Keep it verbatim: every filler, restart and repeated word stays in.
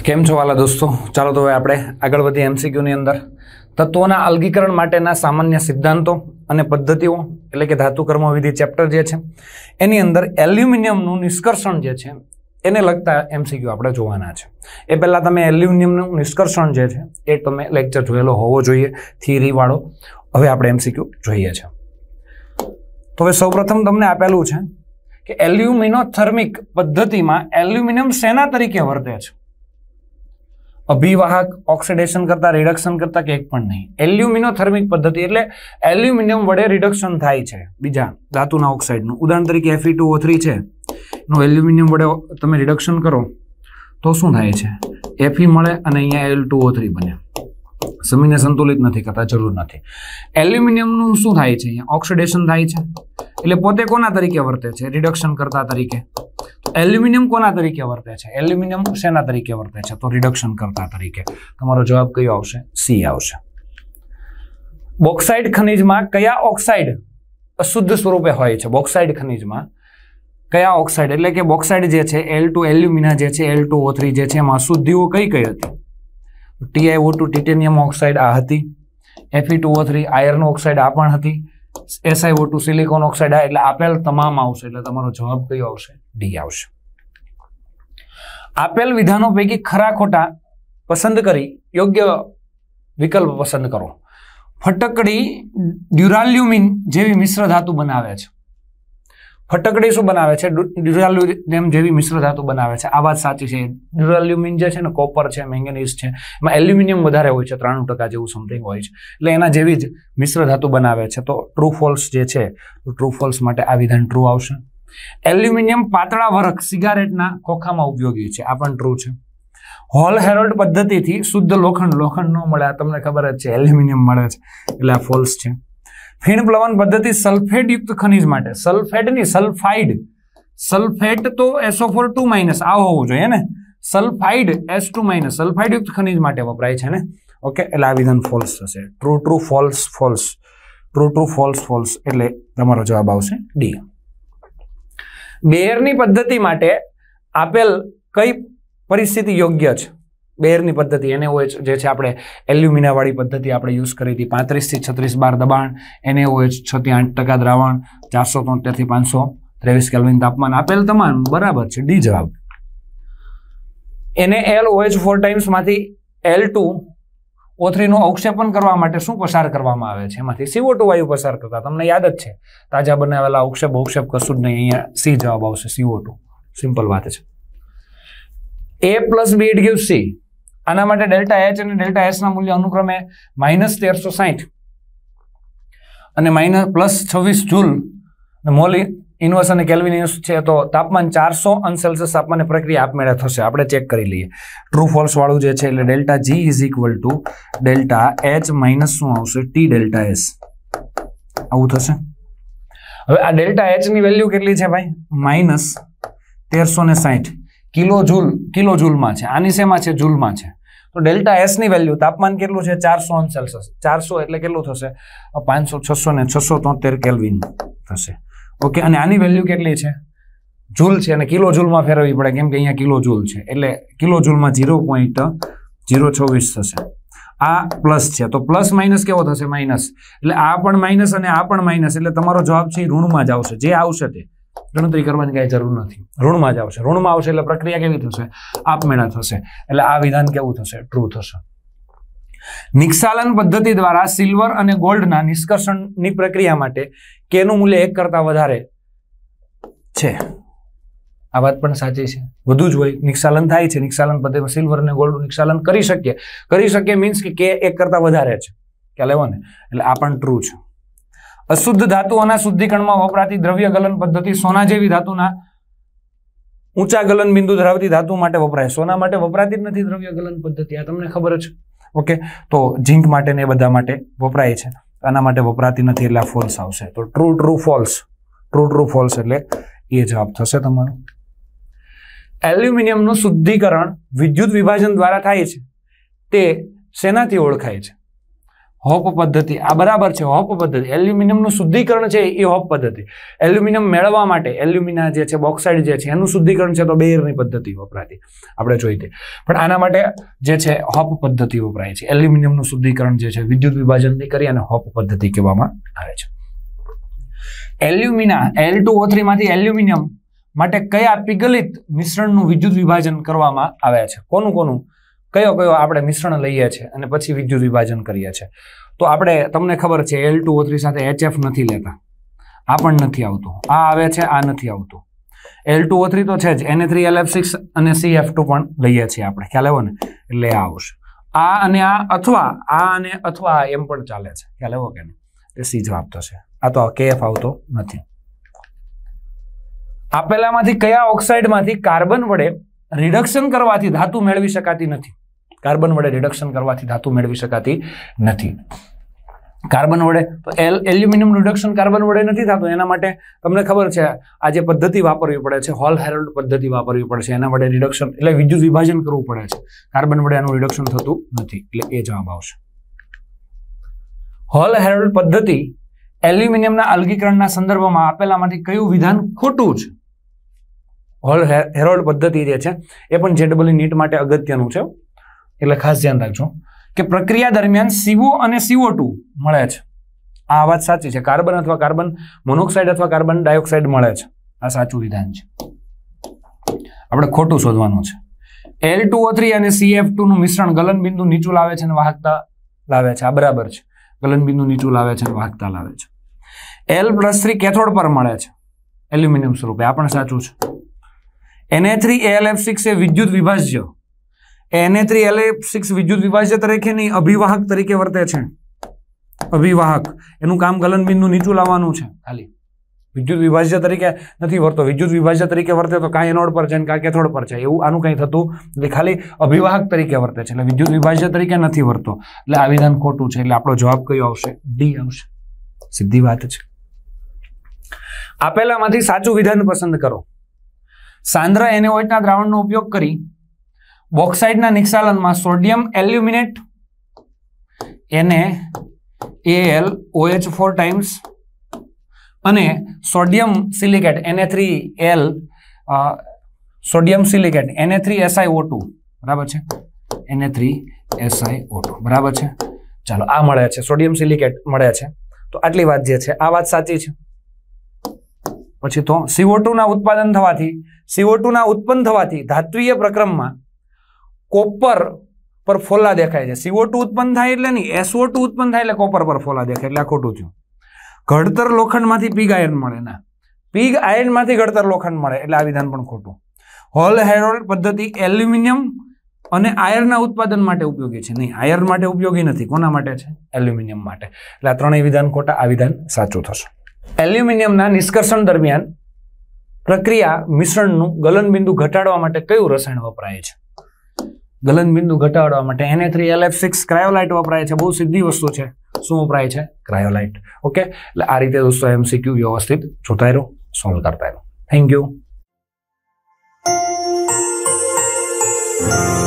કેમ છો વાલા દોસ્તો? ચાલો તો હવે આપણે આગળ વધીએ એમસીક્યુની અંદર. તત્વોના અલગીકરણ માટેના સામાન્ય સિદ્ધાંતો અને પદ્ધતિઓ એટલે કે ધાતુ કર્મ વિધિ ચેપ્ટર જે છે એની અંદર એલ્યુમિનિયમનું નિષ્કર્ષણ જે છે એને લગતા એમસીક્યુ આપણે જોવાના છે. એ પહેલાં તમે એલ્યુમિનિયમનું નિષ્કર્ષણ જે છે એ તમે લેક્ચર જોયેલો હોવો જોઈએ, થિયરીવાળો. હવે આપણે એમસીક્યુ જોઈએ છે. તો હવે સૌપ્રથમ તમને આપેલું છે કે એલ્યુમિનોથર્મિક પદ્ધતિમાં એલ્યુમિનિયમ શેના તરીકે વર્તે છે? અભિવાહક, ઓક્સિડેશન કરતા, રિડક્શન કરતા કે એક પણ નહીં. એલ્યુમિનોથર્મિક પદ્ધતિ એટલે એલ્યુમિનિયમ વડે રિડક્શન થાય છે બીજા ધાતુના ઓક્સાઇડનું. ઉદાહરણ તરીકે F E two O three છે, એનું એલ્યુમિનિયમ વડે તમે રિડક્શન કરો તો શું થાય છે? એફઈ મળે અને અહીંયા એલ ટુ ઓ થ્રી બને. જમીનને સંતુલિત નથી કરતા, જરૂર નથી. એલ્યુમિનિયમનું શું થાય છે? અહીંયા ઓક્સિડેશન થાય છે એટલે પોતે કોના તરીકે વર્તે છે? રિડક્શન કરતા તરીકે. એલ્યુમિનિયમ કોના તરીકે વર્તે છે? એલ્યુમિનિયમ શેના તરીકે વર્તે છે? તો રિડક્શન કરતા તરીકે. તમારો જવાબ કયો આવશે? સી આવશે. બોક્સાઇટ ખનિજમાં કયા ઓક્સાઇડ અશુદ્ધ સ્વરૂપે હોય છે? બોક્સાઇટ ખનિજમાં કયા ઓક્સાઇડ એટલે કે બોક્સાઇડ જે છે એલ ટુ એલ્યુમિના જે છે એલ ટુ ઓ થ્રી જે છે એમાં અશુદ્ધિઓ કઈ કઈ હતી? T I O two titanium oxide આ હતી, F E two O three iron oxide આ પણ હતી, S I O two silicon oxide આ, એટલે આપેલ તમામ આવશે. એટલે તમારો જવાબ કયો આવશે? ડી આવશે. આપેલ વિધાનો પૈકી ખરા ખોટા પસંદ કરી યોગ્ય વિકલ્પ પસંદ કરો. ફટકડી ડ્યુરાલ્યુમિન જેવી મિશ્ર ધાતુ બનાવે છે. ફટકડી શું બનાવે છે? ડ્યુરાલ્યુમિન જેવી મિશ્ર ધાતુ બનાવે છે. આ વાત સાચી છે. ડ્યુરાલ્યુમિન જે છે ને કોપર છે, મેંગેનીઝ છે, એમાં એલ્યુમિનિયમ વધારે હોય છે, ત્રાણું ટકા જેવું સમથિંગ હોય છે, એટલે એના જેવી જ મિશ્ર ધાતુ બનાવે છે. તો ટ્રુ ફોલ્સ જે છે, ટ્રુ ફોલ્સ માટે આ વિધાન ટ્રુ આવશે. એલ્યુમિનિયમ પાતળા વરખ સિગારેટના ખોખામાં ઉપયોગી છે, આ પણ ટ્રુ છે. હોલ હેરોલ્ડ પદ્ધતિથી શુદ્ધ લોખંડ લોખંડ ન મળે, આ તમને ખબર જ છે, એલ્યુમિનિયમ મળે છે, એટલે આ ફોલ્સ છે. ફીણ પ્લવન પદ્ધતિ સલ્ફેટ યુક્ત ખનિજ માટે, સલ્ફેટ ની સલ્ફાઇડ, સલ્ફેટ તો S O four two minus આ હોવું જોઈએ ને, sulphide S two minus sulphide યુક્ત ખનિજ માટે વપરાય છે ને. ઓકે, એટલે આ વિધાન ફોલ્સ થશે. True true false false, true true false false, એટલે તમારો જવાબ આવશે ડી. બેયરની પદ્ધતિ માટે આપેલ કઈ પરિસ્થિતિ યોગ્ય છે? બેયરની પદ્ધતિ એને હોય જે છે આપણે એલ્યુમિના વાળી પદ્ધતિ આપણે યુઝ કરી હતી. પાંત્રીસ થી છત્રીસ બાર દબાણ, એને હોય છ થી આઠ ટકા દ્રાવણ, ચારસો તોતેર થી પાંચસો ત્રેવીસ કેલ્વિન તાપમાન. આપેલ તમામ બરાબર છે, ડી જવાબ. એને એલ ઓએચ ફોર ટાઈમ્સ માંથી એલ ટુ ઓ થ્રી નું અવક્ષેપન કરવા માટે શું પસાર કરવામાં આવે છે? એમાંથી સી ઓ ટુ વાયુ પસાર કરતા. તમને યાદ જ છે, તાજા બનાવેલા અવક્ષેપ અવક્ષેપ કશું જ નહીં. અહીંયા સી જવાબ આવશે, સી ઓ ટુ. સિમ્પલ વાત છે. A plus B it gives C. આના માટે ડેલ્ટા એચ અને ડેલ્ટા એસ ના મૂલ્ય અનુક્રમે માઇનસ તેરસો સાહીઠ અને માઇનસ પ્લસ છવ્વીસ જૂલ મોલ ઇન્વર્સ અને કેલ્વિન ઇન્વર્સ છે. તો તાપમાન ચારસો અંશ સેલ્સિયસ તાપમાને પ્રક્રિયા આપમેળે થશે. આપણે ચેક કરી લઈએ. ટ્રુ ફોલ્સ વાળું જે છે એટલે delta G is equal to delta H minus શું આવશે? T delta S. આવું થશે. હવે આ ડેલ્ટા એચ ની વેલ્યુ કેટલી છે ભાઈ? માઇનસ તેરસો ને સાહીઠ કિલો જૂલ, કિલો જૂલમાં છે. આની શેમાં છે? જૂલમાં છે. તો ડેલ્ટા એસ ની વેલ્યુ તાપમાન કેટલું છે? ચારસો અંશ સેલ્સિયસ. ચારસો એટલે કેટલું થશે? પાંચસો છસો ને છસો તોતેર કેલ્વિન થશે. ઓકે, અને આની વેલ્યુ કેટલી છે? જૂલ છે, અને કિલો જૂલમાં ફેરવવી પડે કેમ કે અહીંયા કિલો જૂલ છે, એટલે કિલો જૂલમાં ઝીરો પોઈન્ટ ઝીરો છવ્વીસ થશે. આ પ્લસ છે, તો પ્લસ માઇનસ કેવો થશે? માઇનસ. એટલે આ પણ માઇનસ અને આ પણ માઇનસ, એટલે તમારો જવાબ છે એ ઋણમાં જ આવશે. જે આવશે તે ગણતરી કરવાની કઈ જરૂર નથી, ઋણમાં જ આવશે. ઋણમાં આવશે એટલે પ્રક્રિયા કેવી થશે? આપમેળે થશે. એટલે આ વિધાન કેવું થશે? ટ્રુ થશે. નિક્ષાલન પદ્ધતિ દ્વારા સિલ્વર અને ગોલ્ડના નિષ્કર્ષણની પ્રક્રિયા માટે કેનું મૂલ્ય એક કરતા વધારે છે? આ વાત પણ સાચી છે, વધુ જ હોય. નિક્ષાલન થાય છે, નિક્ષાલન પદ્ધતિમાં સિલ્વર અને ગોલ્ડ નિક્ષાલન કરી શકીએ. કરી શકીએ મીન્સ કે કે એક કરતા વધારે છે, ખ્યાલ આવ્યો ને? એટલે આ પણ ટ્રુ છે. અશુદ્ધ ધાતુઓના શુદ્ધિકરણમાં વપરાતી દ્રવ્ય ગલન પદ્ધતિ સોના જેવી ધાતુના ઊંચા ગલન બિંદુ ધરાવતી ધાતુ માટે વપરાય. સોના માટે વપરાતી જ નથી દ્રવ્ય ગલન પદ્ધતિ, આ તમને ખબર છે. ઓકે, તો ઝીંક માટે ને એ બધા માટે વપરાય છે, આના માટે વપરાતી નથી, એટલે આ ફોલ્સ આવશે. તો true true false, true true false એટલે એ જવાબ થશે તમારો. એલ્યુમિનિયમનું શુદ્ધિકરણ વિદ્યુત વિભાજન દ્વારા થાય છે, તે શેનાથી ઓળખાય છે? હોપ પદ્ધતિ આ બરાબર છે. હોપ પદ્ધતિ એલ્યુમિનિયમનું શુદ્ધિકરણ છે એ હોપ પદ્ધતિ. એલ્યુમિનિયમ મેળવવા માટે એલ્યુમિના જે છે બોક્સાઇડ જે છે એનું શુદ્ધિકરણ છે તો બેયરની પદ્ધતિ વપરાતી આપણે જોઈ હતી. પણ આના માટે જે છે હોપ પદ્ધતિ વપરાય છે. એલ્યુમિનિયમનું શુદ્ધિકરણ જે છે વિદ્યુત વિભાજનથી કરી અને હોપ પદ્ધતિ કહેવામાં આવે છે. Alumina L two O three માંથી એલ્યુમિનિયમ માટે કયા પિગલિત મિશ્રણનું વિદ્યુત વિભાજન કરવામાં આવે છે? કોનું કોનું કયો કયો આપણે મિશ્રણ લઈએ છીએ અને પછી વિદ્યુત વિભાજન કરીએ છીએ? તો આપણે તમને ખબર છે એલ ટુ ઓ થ્રી સાથે એચ એફ નથી લેતા, આ પણ નથી આવતું, આ આવે છે, આ નથી આવતું. એલ ટુ ઓ થ્રી તો છે જ, N A three L F six અને સી એફ ટુ પણ લઈએ છીએ આપણે, ખ્યાલ આવ્યો ને? એટલે આ આવશે. આ અને આ અથવા આ અને અથવા એમ પણ ચાલે છે, ખ્યાલ આવ્યો કે નહીં? એ સી જવાબ થશે. આ તો કે એફ આવતો નથી. આપેલામાંથી કયા ઓક્સાઇડમાંથી કાર્બન વડે રિડક્શન કરવાથી ધાતુ મેળવી શકાતી નથી? કાર્બન વડે રિડક્શન કરવાથી ધાતુ મેળવી શકાતી નથી. કાર્બન વડે તો એલ એલ્યુમિનિયમ રિડક્શન કાર્બન વડે નથી થતું. એના માટે તમને ખબર છે આ જે પદ્ધતિ વાપરવી પડે છે, હોલ હેરોલ્ડ પદ્ધતિ વાપરવી પડે છે. એના વડે રિડક્શન એટલે વિદ્યુત વિભાજન કરવું પડે છે. કાર્બન વડે એનું રિડક્શન થતું નથી, એટલે એ જવાબ આવશે. હોલ હેરોલ્ડ પદ્ધતિ એલ્યુમિનિયમના અલગીકરણના સંદર્ભમાં આપેલામાંથી કયું વિધાન ખોટું છે? હોલ હેરોલ્ડ પદ્ધતિ જે છે એ પણ જેડબલ નીટ માટે અગત્યનું છે, એટલે ખાસ ધ્યાન રાખજો કે પ્રક્રિયા દરમિયાન સીઓ અને સીઓ ટુ મળે છે. આ વાત સાચી છે. કાર્બન અથવા કાર્બન મોનોક્સાઇડ અથવા કાર્બન ડાયોક્સાઇડ મળે છે. આ સાચું વિધાન છે. આપણે ખોટું શોધવાનું છે. એલ ટુ ઓ થ્રી અને સી એફ ટુ નું મિશ્રણ ગલનબિંદુ નીચું લાવે છે અને વાહકતા લાવે છે. આ બરાબર છે. ગલનબિંદુ નીચું લાવે છે અને વાહકતા લાવે છે. એલ પ્લસ થ્રી કેથોડ પર મળે છે એલ્યુમિનિયમ સ્વરૂપે. આ પણ સાચું છે. N A three A L F six એ વિદ્યુત વિભાજ્ય N A three L F six વિદ્યુત વિભાજ્ય તરીકે નહીં, અભિવાહક તરીકે વર્તે છે. અભિવાહક એનું કામ ગલનબિંદુ નીચું લાવવાનું છે. ખાલી વિદ્યુત વિભાજ્ય તરીકે નથી વર્તો. વિદ્યુત વિભાજ્ય તરીકે વર્તે તો કાંઈ એનોડ પર છે ને કાંઈ કેથોડ પર છે, એવું આનું કંઈ થતું એટલે ખાલી અભિવાહક તરીકે વર્તે છે. એટલે વિદ્યુત વિભાજ્ય તરીકે નથી વર્તો, એટલે આ વિધાન ખોટું છે. એટલે આપણો જવાબ કયો આવશે? ડી આવશે. સીધી વાત છે. આપેલામાંથી સાચું વિધાન પસંદ કરો. સાંદ્ર એનોઇટના દ્રાવણનો ઉપયોગ કરી બોક્સાઇડના નિક્ષાલનમાં સોડિયમ એલ્યુમિનેટ એને એલ ઓએચ ફોર ટાઈમ્સ અને sodium silicate N A three L sodium silicate N A three S I O two બરાબર છે, N A three S I O two બરાબર છે. ચાલો આ મળે છે, સોડિયમ સિલિકેટ મળે છે. તો આટલી વાત જે છે આ વાત સાચી છે. પછી તો સીઓ ટુ ના ઉત્પાદન થવાથી સીઓ ટુ ના ઉત્પન્ન થવાથી ધાત્વીય પ્રક્રમમાં કોપર પર ફોલ્લા દેખાય છે. સીઓ ટુ ઉત્પન્ન થાય એટલે નહીં, એસ ઓ ટુ ઉત્પન્ન થાય એટલે કોપર પર ફોલ્લા દેખાય, એટલે આ ખોટું થયું. ઘડતર લોખંડમાંથી પીગ આયર્ન મળે ના, પીગ આયર્નમાંથી ઘડતર લોખંડ મળે, એટલે આ વિધાન પણ ખોટું. હોલ હેરોલ્ડ પદ્ધતિ એલ્યુમિનિયમ અને આયર્નના ઉત્પાદન માટે ઉપયોગી છે. નહીં, આયર્ન માટે ઉપયોગી નથી. કોના માટે છે? એલ્યુમિનિયમ માટે. એટલે આ ત્રણેય વિધાન ખોટા, આ વિધાન સાચું થશે. એલ્યુમિનિયમના નિષ્કર્ષણ દરમિયાન પ્રક્રિયા મિશ્રણનું ગલનબિંદુ ઘટાડવા માટે કયું રસાયણ વપરાય છે? ગલનબિંદુ ઘટાડવા માટે N A three L F six cryolite વપરાય છે. બહુ સીધી વસ્તુ છે. શું વપરાય છે? ક્રાયોલાઇટ. ઓકે, એટલે આ રીતે દોસ્તો એમસીક્યુ વ્યવસ્થિત જોતા રહો, સોલ્વ કરતા રહો. Thank you.